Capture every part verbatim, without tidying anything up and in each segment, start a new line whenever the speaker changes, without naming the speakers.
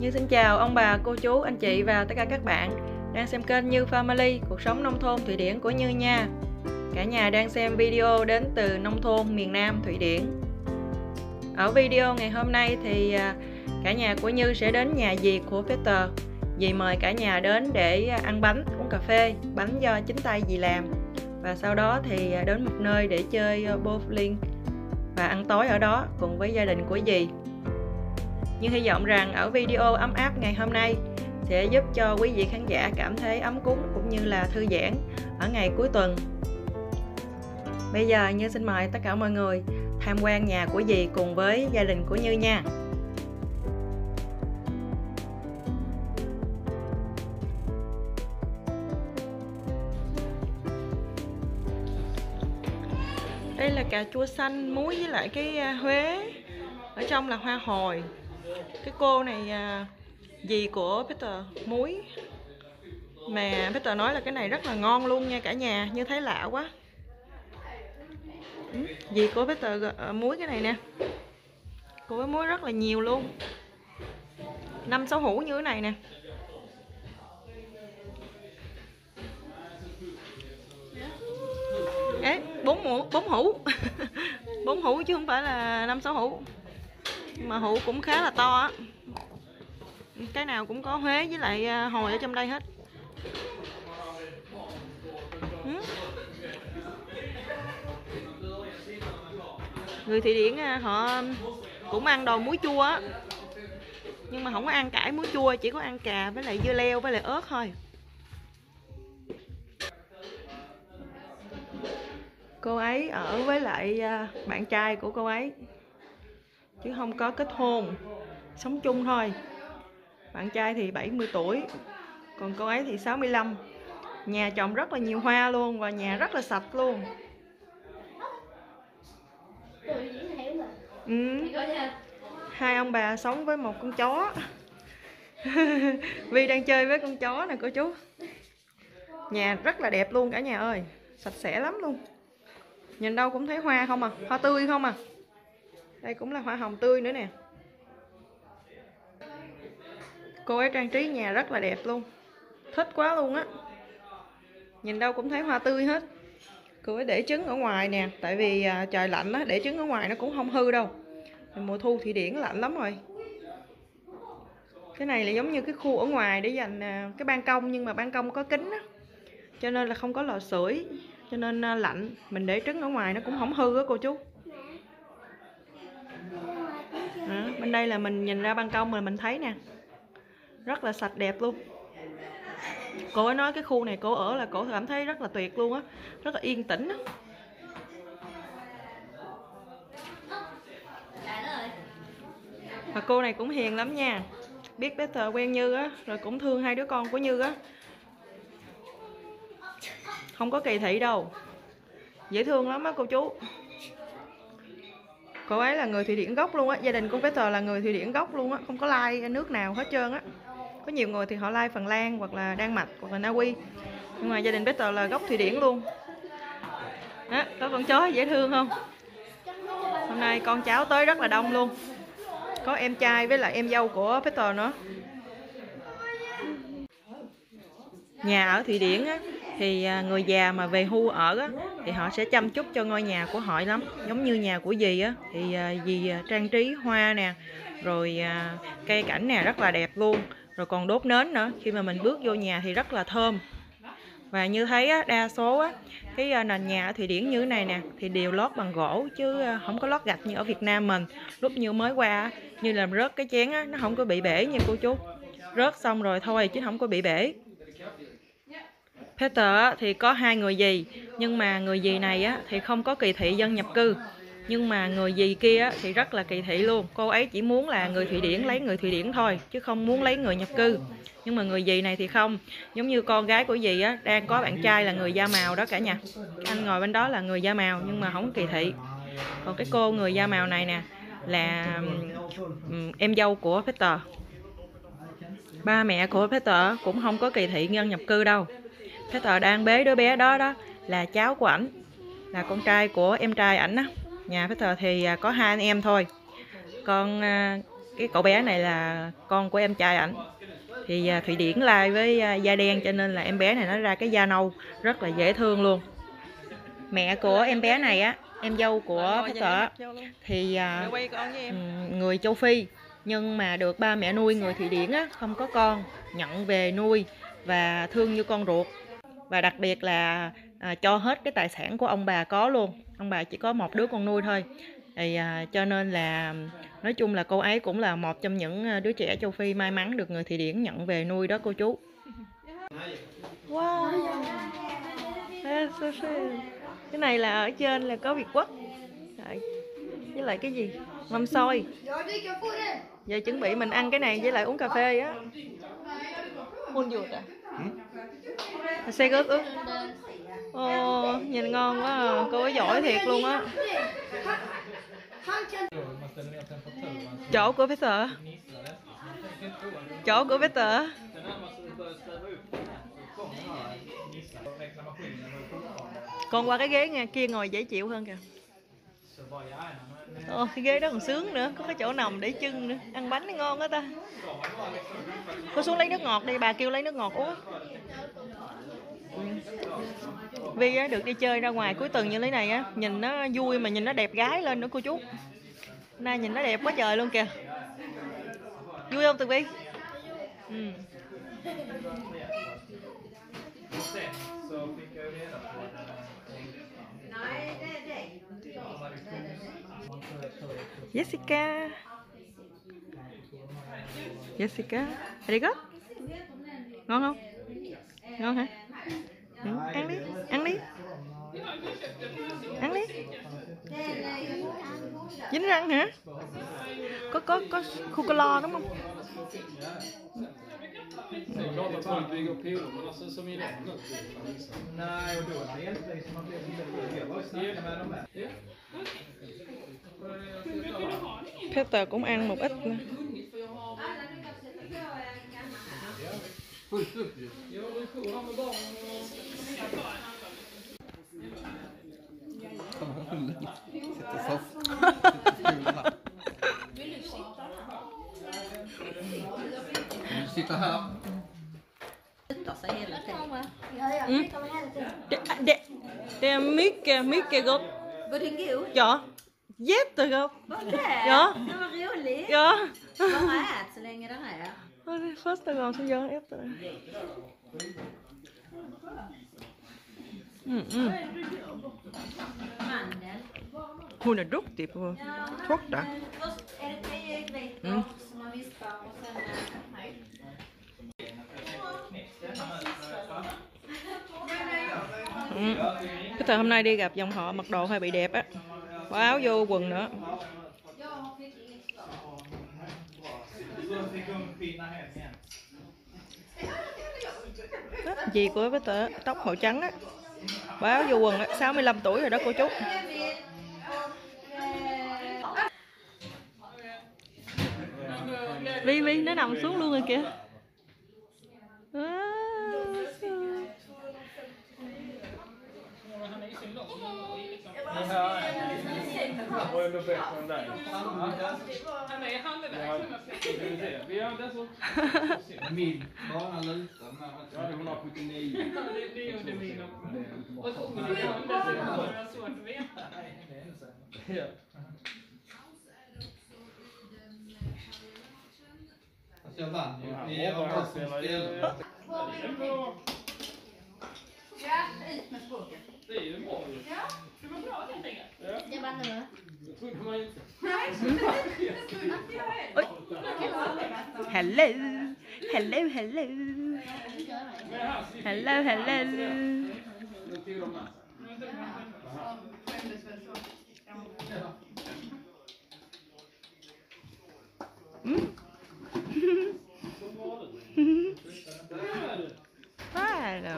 Như xin chào ông bà, cô chú, anh chị và tất cả các bạn đang xem kênh Như Family, cuộc sống nông thôn Thụy Điển của Như nha. Cả nhà đang xem video đến từ nông thôn miền Nam Thụy Điển. Ở video ngày hôm nay thì cả nhà của Như sẽ đến nhà dì của Peter. Dì mời cả nhà đến để ăn bánh, uống cà phê, bánh do chính tay dì làm. Và sau đó thì đến một nơi để chơi bowling và ăn tối ở đó cùng với gia đình của dì. Nhưng hy vọng rằng ở video ấm áp ngày hôm nay sẽ giúp cho quý vị khán giả cảm thấy ấm cúng cũng như là thư giãn ở ngày cuối tuần. Bây giờ Như xin mời tất cả mọi người tham quan nhà của dì cùng với gia đình của Như nha. Đây là cà chua xanh muối với lại cái Huế. Ở trong là hoa hồi. Cái cô này à, dì của Peter muối. Mà Peter nói là cái này rất là ngon luôn nha cả nhà. Như thấy lạ quá. ừ, Dì của Peter muối cái này nè. Cô ấy muối rất là nhiều luôn. Năm sáu hũ như thế này nè. Ê, bốn hũ, bốn hũ. bốn hũ chứ không phải là năm sáu hũ. Mà hũ cũng khá là to á. Cái nào cũng có Huế với lại hồi ở trong đây hết. ừ. Người Thụy Điển họ cũng ăn đồ muối chua á. Nhưng mà không có ăn cải muối chua, chỉ có ăn cà với lại dưa leo với lại ớt thôi. Cô ấy ở với lại bạn trai của cô ấy, chứ không có kết hôn, sống chung thôi. Bạn trai thì bảy mươi tuổi, còn cô ấy thì sáu mươi lăm. Nhà trồng rất là nhiều hoa luôn và nhà rất là sạch luôn. ừ. Hai ông bà sống với một con chó. Vi đang chơi với con chó nè cô chú. Nhà rất là đẹp luôn cả nhà ơi, sạch sẽ lắm luôn. Nhìn đâu cũng thấy hoa không à, hoa tươi không à. Đây cũng là hoa hồng tươi nữa nè. Cô ấy trang trí nhà rất là đẹp luôn. Thích quá luôn á. Nhìn đâu cũng thấy hoa tươi hết. Cô ấy để trứng ở ngoài nè. Tại vì à, trời lạnh á, để trứng ở ngoài nó cũng không hư đâu. Mùa thu Thụy Điển lạnh lắm rồi. Cái này là giống như cái khu ở ngoài để dành à, cái ban công. Nhưng mà ban công có kính á, cho nên là không có lò sưởi, cho nên à, lạnh. Mình để trứng ở ngoài nó cũng không hư á cô chú. à, Bên đây là mình nhìn ra ban công mà mình thấy nè. Rất là sạch đẹp luôn. Cô ấy nói cái khu này cô ở là cô cảm thấy rất là tuyệt luôn á. Rất là yên tĩnh á. Và cô này cũng hiền lắm nha. Biết Peter quen Như á, rồi cũng thương hai đứa con của Như á. Không có kỳ thị đâu. Dễ thương lắm á cô chú. Cô ấy là người Thụy Điển gốc luôn á. Gia đình của Peter là người Thụy Điển gốc luôn á. Không có lai nước nào hết trơn á. Có nhiều người thì họ lai Phần Lan hoặc là Đan Mạch hoặc là Na Uy. Nhưng mà gia đình Peter là gốc Thụy Điển luôn. Đó, có con chó dễ thương không? Hôm nay con cháu tới rất là đông luôn. Có em trai với lại em dâu của Peter nữa. Nhà ở Thụy Điển á, thì người già mà về hưu ở á, thì họ sẽ chăm chút cho ngôi nhà của họ lắm. Giống như nhà của dì á, thì dì trang trí hoa nè, rồi cây cảnh nè rất là đẹp luôn. Rồi còn đốt nến nữa. Khi mà mình bước vô nhà thì rất là thơm. Và như thấy á, đa số á, cái nền nhà ở Thụy Điển như thế này nè thì đều lót bằng gỗ chứ không có lót gạch như ở Việt Nam mình. Lúc Như mới qua á, Như làm rớt cái chén á, nó không có bị bể nha cô chú. Rớt xong rồi thôi chứ không có bị bể. Peter á, thì có hai người dì, nhưng mà người dì này á, thì không có kỳ thị dân nhập cư. Nhưng mà người dì kia á, thì rất là kỳ thị luôn. Cô ấy chỉ muốn là người Thụy Điển lấy người Thụy Điển thôi, chứ không muốn lấy người nhập cư. Nhưng mà người dì này thì không. Giống như con gái của dì á, đang có bạn trai là người da màu đó cả nhà. Anh ngồi bên đó là người da màu nhưng mà không kỳ thị. Còn cái cô người da màu này nè là um, em dâu của Peter. Ba mẹ của Peter cũng không có kỳ thị dân nhập cư đâu. Peter đang bế đứa bé đó đó là cháu của ảnh, là con trai của em trai ảnh á. Nhà Peter thì có hai anh em thôi. Con cái cậu bé này là con của em trai ảnh. Thì à, Thụy Điển lai với à, da đen cho nên là em bé này nó ra cái da nâu rất là dễ thương luôn. Mẹ của em bé này á, em dâu của Peter thì à, người châu Phi nhưng mà được ba mẹ nuôi người Thụy Điển á, không có con, nhận về nuôi và thương như con ruột. Và đặc biệt là à, cho hết cái tài sản của ông bà có luôn. Ông bà chỉ có một đứa con nuôi thôi. Thì à, cho nên là nói chung là cô ấy cũng là một trong những đứa trẻ châu Phi may mắn được người Thụy Điển nhận về nuôi đó cô chú. Wow. Cái này là ở trên là có Việt Quất. Với lại cái gì? Mâm xôi. Giờ chuẩn bị mình ăn cái này với lại uống cà phê á. Hôn ruột à? Xe gớt ướt. Ồ, nhìn ngon quá à. Cô ấy giỏi thiệt luôn á. Chỗ của Peter. Chỗ của Peter. Con qua cái ghế nha, kia ngồi dễ chịu hơn kìa. Ồ, cái ghế đó còn sướng nữa, có cái chỗ nằm để chân nữa, ăn bánh nó ngon quá ta. Cô xuống lấy nước ngọt đi, bà kêu lấy nước ngọt uống. Vi á, được đi chơi ra ngoài cuối tuần như thế này á, nhìn nó vui mà nhìn nó đẹp gái lên nữa cô chú. Nay nhìn nó đẹp quá trời luôn kìa. Vui không Tường Vi? Ừ. Jessica. Jessica. Đây có. Ngon không? Ngon hả? Ừ, ăn đi, ăn đi. Ăn đi. Dính răng hả? Có có có chocolate đúng không? Peter cũng ăn một ít nữa.
Sitta här.
Mm. Det, det, det är mycket, mycket gott.
Var den god?
Ja, jättegott.
Var det?
Ja.
Det var roligt.
Ja.
Bara ät så länge den är.
Ja, det är första gången som jag äter det. Mm, mm.
Mandel.
Hon är duktig på att tårta.
Först är det tio grytor
Mm.
som man vispar och sen...
Ừ. Cái thời hôm nay đi gặp dòng họ mặc đồ hơi bị đẹp á, bỏ áo vô quần nữa. Đó, dì của với tớ tóc màu trắng á, bỏ áo vô quần á, sáu mươi lăm tuổi rồi đó cô chú. Vi Vi nó nằm xuống luôn rồi kìa. À.
Min bara lutar med att jag hade hundrasjuttionio. Alltså jag vann ju i avgångsspel.
Ja, ut med språket.
Det är ju bra.
Ja, det var bra helt enkelt. Det var nu.
Oj. Hello, hello, hello, hello, hello. Mm. Hello.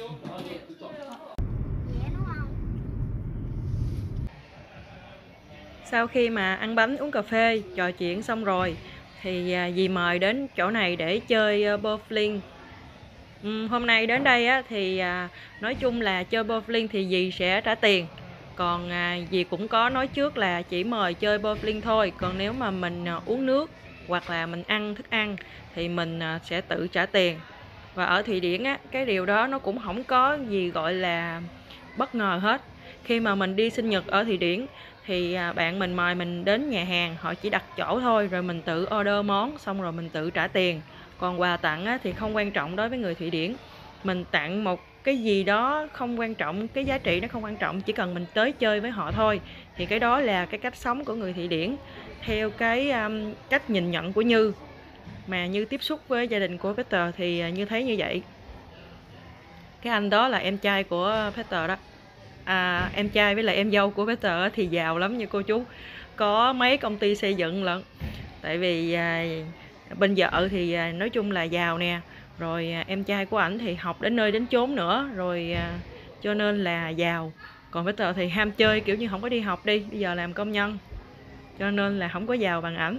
Sau khi mà ăn bánh uống cà phê trò chuyện xong rồi thì à, dì mời đến chỗ này để chơi uh, bowling. uhm, Hôm nay đến đây á, thì à, nói chung là chơi bowling thì dì sẽ trả tiền. Còn à, dì cũng có nói trước là chỉ mời chơi bowling thôi. Còn nếu mà mình à, uống nước hoặc là mình ăn thức ăn thì mình sẽ tự trả tiền. Và ở Thụy Điển á, cái điều đó nó cũng không có gì gọi là bất ngờ hết. Khi mà mình đi sinh nhật ở Thụy Điển thì bạn mình mời mình đến nhà hàng, họ chỉ đặt chỗ thôi, rồi mình tự order món, xong rồi mình tự trả tiền. Còn quà tặng á, thì không quan trọng đối với người Thụy Điển. Mình tặng một cái gì đó không quan trọng, cái giá trị nó không quan trọng, chỉ cần mình tới chơi với họ thôi. Thì cái đó là cái cách sống của người Thụy Điển, theo cái um, cách nhìn nhận của Như. Mà Như tiếp xúc với gia đình của Peter thì Như thấy như vậy. Cái anh đó là em trai của Peter đó. À, em trai với lại em dâu của Peter thì giàu lắm như cô chú, có mấy công ty xây dựng lận. Tại vì à, bên vợ thì à, nói chung là giàu nè, rồi à, em trai của ảnh thì học đến nơi đến chốn nữa, rồi à, cho nên là giàu. Còn Peter thì ham chơi, kiểu như không có đi học đi, bây giờ làm công nhân, cho nên là không có giàu bằng ảnh.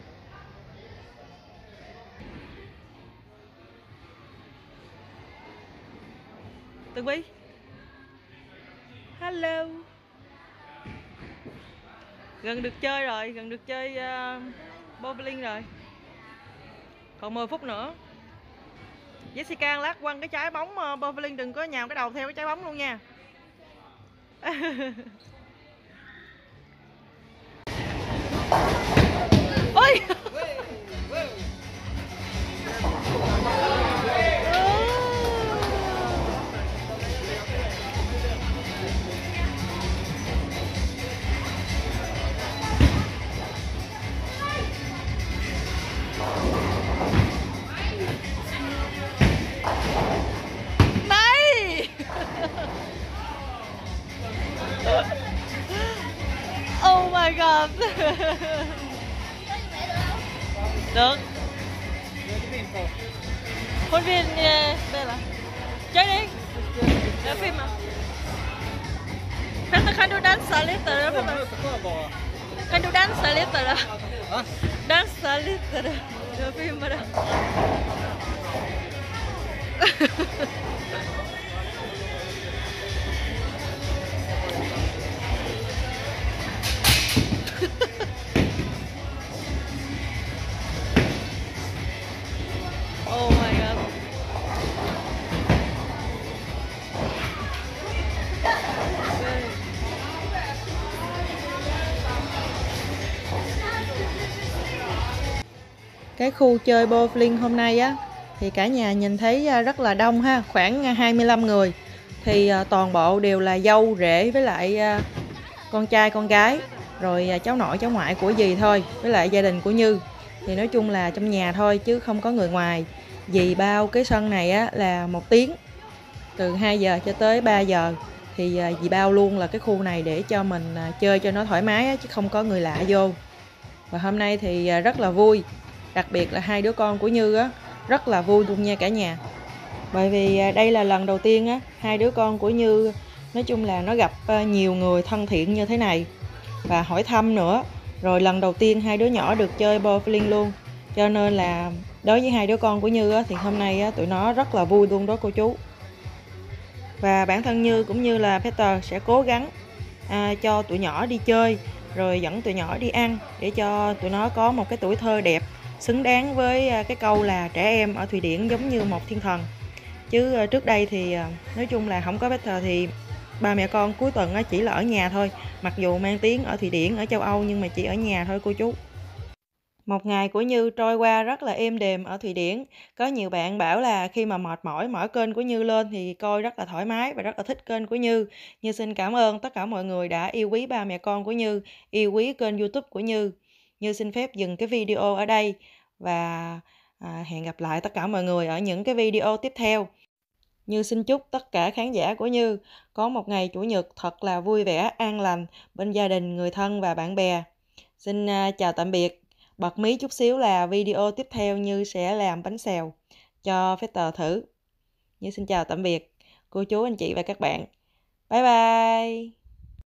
Tường Vi, hello. Gần được chơi rồi, gần được chơi uh, bowling rồi. Còn mười phút nữa. Jessica lát quăng cái trái bóng uh, bowling, đừng có nhào cái đầu theo cái trái bóng luôn nha. Ôi. Oh my god. Được. Huấn viên đây là chơi đi. Để phim mà. Peter, kan du dansa lite då? Kan du dansa lite då? Dansa lite då. Jag filmar det. Oh my god. Cái khu chơi bowling hôm nay á thì cả nhà nhìn thấy rất là đông ha, khoảng hai mươi lăm người. Thì toàn bộ đều là dâu rể với lại con trai con gái, rồi cháu nội cháu ngoại của dì thôi, với lại gia đình của Như. Thì nói chung là trong nhà thôi chứ không có người ngoài. Dì bao cái sân này á là một tiếng, từ hai giờ cho tới ba giờ. Thì dì bao luôn là cái khu này để cho mình chơi cho nó thoải mái á, chứ không có người lạ vô. Và hôm nay thì rất là vui, đặc biệt là hai đứa con của Như á, rất là vui luôn nha cả nhà. Bởi vì đây là lần đầu tiên á, hai đứa con của Như nói chung là nó gặp nhiều người thân thiện như thế này và hỏi thăm nữa. Rồi lần đầu tiên hai đứa nhỏ được chơi bowling luôn, cho nên là đối với hai đứa con của Như á, thì hôm nay á, tụi nó rất là vui luôn đó cô chú. Và bản thân Như cũng như là Peter sẽ cố gắng à, cho tụi nhỏ đi chơi, rồi dẫn tụi nhỏ đi ăn, để cho tụi nó có một cái tuổi thơ đẹp, xứng đáng với cái câu là trẻ em ở Thụy Điển giống như một thiên thần. Chứ trước đây thì nói chung là không có Peter thì ba mẹ con cuối tuần chỉ là ở nhà thôi. Mặc dù mang tiếng ở Thụy Điển, ở châu Âu, nhưng mà chỉ ở nhà thôi cô chú. Một ngày của Như trôi qua rất là êm đềm ở Thụy Điển. Có nhiều bạn bảo là khi mà mệt mỏi mở kênh của Như lên thì coi rất là thoải mái và rất là thích kênh của Như. Như xin cảm ơn tất cả mọi người đã yêu quý ba mẹ con của Như, yêu quý kênh YouTube của Như. Như xin phép dừng cái video ở đây và à, hẹn gặp lại tất cả mọi người ở những cái video tiếp theo. Như xin chúc tất cả khán giả của Như có một ngày Chủ nhật thật là vui vẻ, an lành bên gia đình, người thân và bạn bè. Xin uh, chào tạm biệt. Bật mí chút xíu là video tiếp theo Như sẽ làm bánh xèo cho Peter thử. Như xin chào tạm biệt cô chú, anh chị và các bạn. Bye bye.